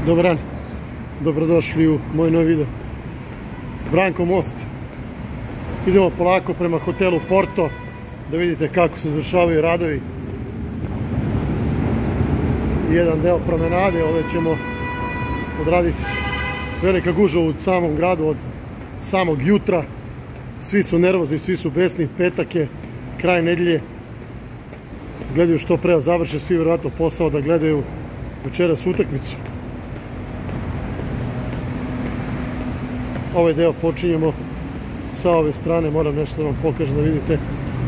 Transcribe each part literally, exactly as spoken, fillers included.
Dobar dan, dobrodošli u moj novi video. Branko most. Idemo polako prema hotelu Porto da vidite kako se završavaju radovi. Jedan deo promenade, ovdje ćemo odraditi. Velika gužva u samom gradu od samog jutra. Svi su nervozni, svi su besni, petak je, kraj nedelje. Gledaju što pre da završe, svi vjerojatno posao da gledaju večeras utakmicu. Ovaj deo počinjemo sa ove strane, moram nešto da vam pokažem da vidite.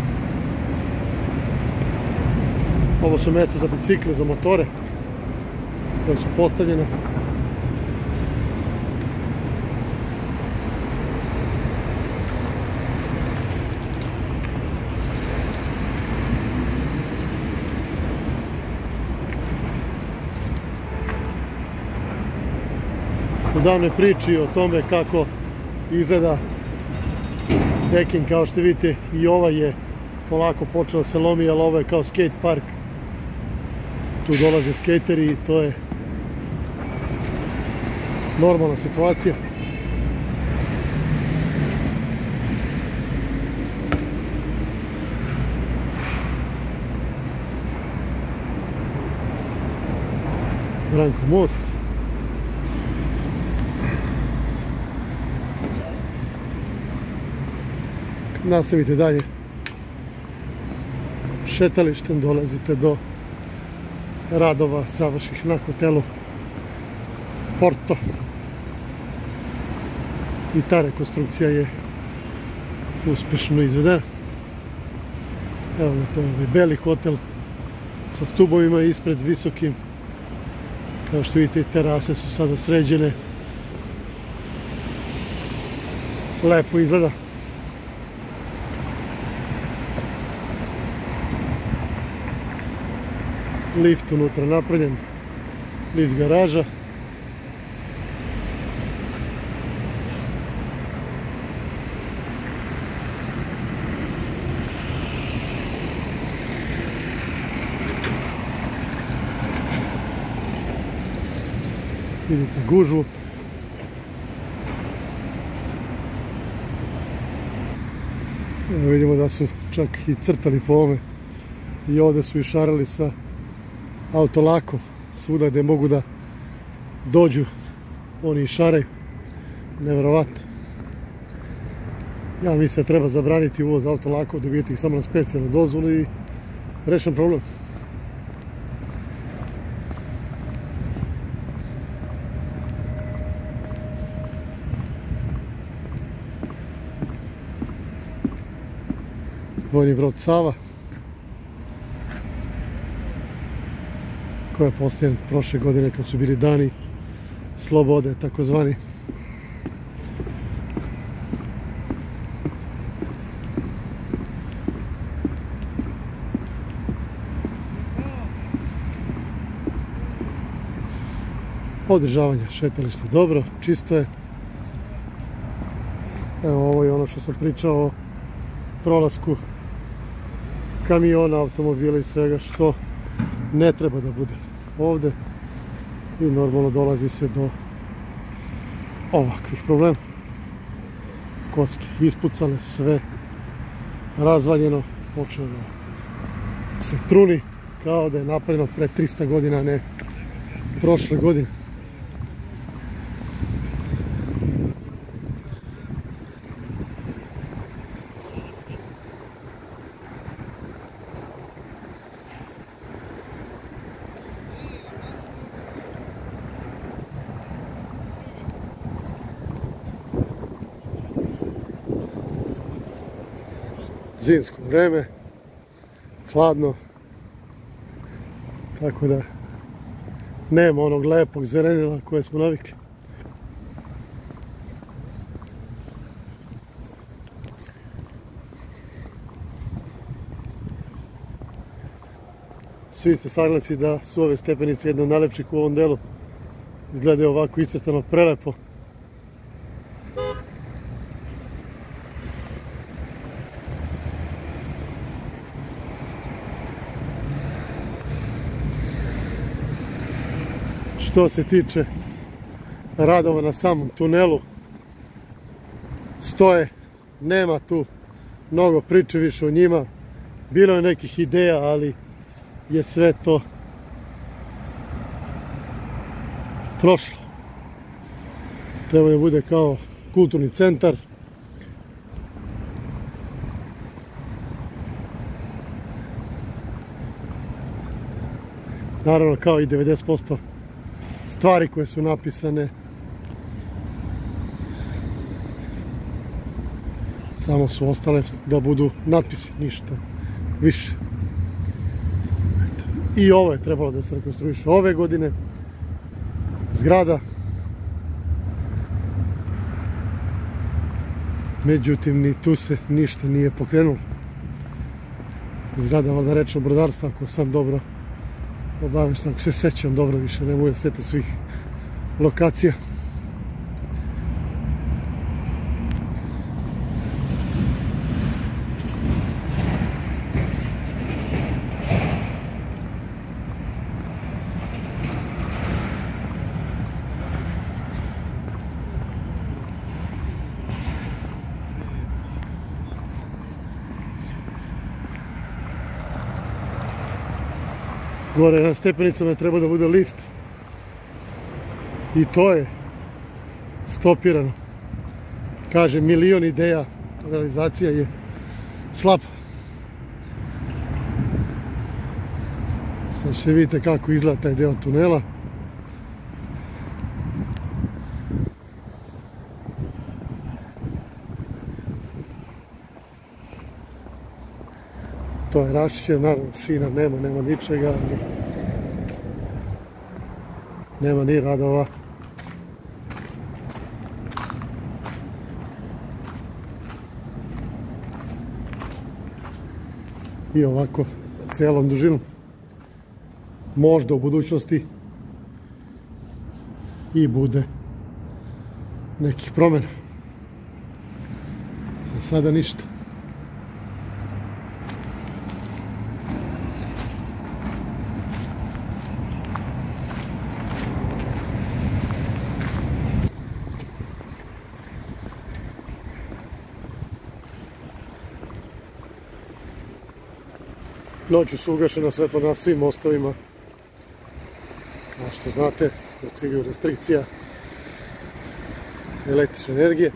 Ovo su mjesta za bicikle, za motore koje su postavljene. U davnoj priči o tome kako izgleda Dekin, kao što vidite, i ova je polako počela se lomi, ali ovo je kao skate park. Tu dolaze skateri i to je normalna situacija. Branko most. Nastavite dalje šetalištem, dolazite do radova završenih na hotelu Porto. I ta rekonstrukcija je uspješno izvedena. Evo ga, to je ovaj beli hotel sa stubovima ispred visokim. Kao što vidite, terase su sada sređene. Lepo izgleda. Lift unutra napravljen, lift garaža. Vidite gužvu. Evo vidimo da su čak i crtali po ovome i ovdje su išarali sa autolakom, svuda gdje mogu da dođu oni išaraju. Nevjerovatno. Ja mislim da treba zabraniti uvoz autolakova, dobijeti ih samo na specijalnu dozvolu i rešen problem. Vojni brod Sava, koja je postavljen prošle godine kad su bili dani slobode, takozvani. Održavanje šetališta dobro, čisto je. Evo, ovo je ono što sam pričao o prolasku kamiona, automobila i svega što ne treba da bude ovdje i normalno dolazi se do ovakvih problema. Kocke ispucane, sve razvaljeno, počelo da se truni kao da je napravljeno pre trista godina, a ne prošle godine. Zimsko vreme, hladno, tako da nema onog lepog zelenila koje smo navikli. Svi ste saglasni da su ove stepenice jedne od najlepših u ovom delu. Izgledaju ovako iscrtano, prelepo. Što se tiče radova na samom tunelu stoje, nema tu mnogo priče više o njima. Bilo je nekih ideja, ali je sve to prošlo. Treba da bude kao kulturni centar. Naravno, kao i devedeset posto stvari koje su napisane, samo su ostale da budu natpisi, ništa više. I ovo je trebalo da se rekonstruiše ove godine. Zgrada. Međutim, ni tu se ništa nije pokrenulo. Zgrada valjda rečnog brodarstva, ako sam dobro obavešten, ako se sećam dobro, više ne mogu da sete svih lokacija. Gore na stepenicama treba da bude lift. I to je stopirano. Kaže, milion ideja, realizacija je slaba. Sad će vidite kako izgleda taj deo tunela. To je raščišćeno, naravno šina nema, nema ničega, nema ni radova. I ovako celom dužinom. Možda u budućnosti i bude nekih promjena. Za sada ništa. Noću su ugašena svetla na svim mostovima. Kao što znate, u cilju restrikcija električne energije.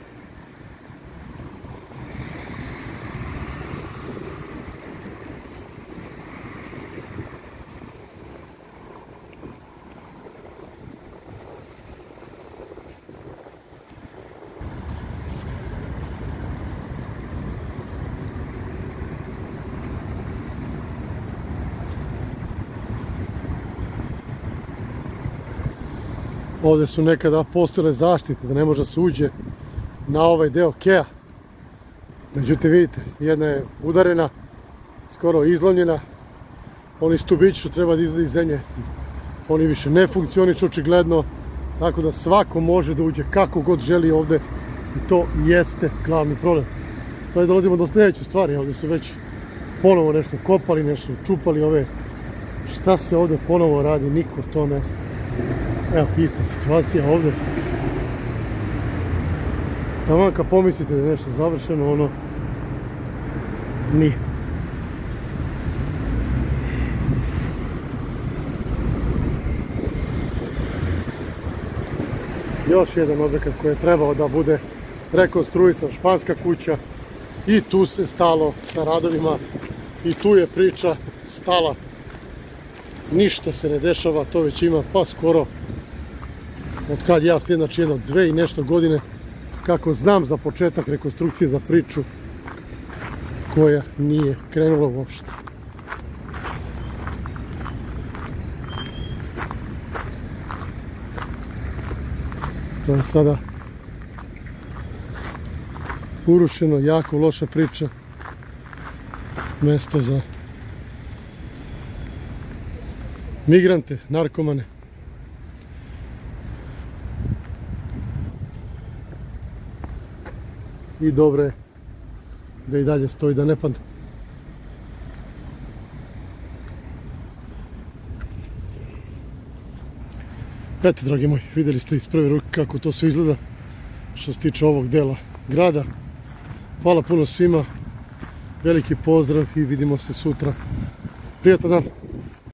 Ovdje su nekada postojale zaštite da ne može da se uđe na ovaj deo keja. Međutim, vidite, jedna je udarena, skoro izlomljena. Oni stubići što treba da izlazi iz zemlje, oni više ne funkcionišu očigledno, tako da svako može da uđe kako god želi ovdje i to jeste glavni problem. Sad dolazimo do sljedeće stvari, ovdje su već ponovo nešto kopali, nešto čupali ove. Šta se ovdje ponovo radi, niko to ne zna. Evo, ista situacija ovdje. Taman kad pomislite da je nešto završeno, ono nije. Još jedan objekat koji je trebao da bude rekonstruisan, španska kuća. I tu se stalo sa radovima. I tu je priča stala. Ništa se ne dešava, to već ima pa skoro od kad ja slijedam, znači jedno dve i nešto godine kako znam za početak rekonstrukcije, za priču koja nije krenula uopšte. To je sada urušeno, jako loša priča, mesto za migrante, narkomane. I dobro je da i dalje stoji, da ne padne. Eto, dragi moji, vidjeli ste iz prve ruke kako to sve izgleda što se tiče ovog dela grada. Hvala puno svima, veliki pozdrav i vidimo se sutra. Prijatan dan!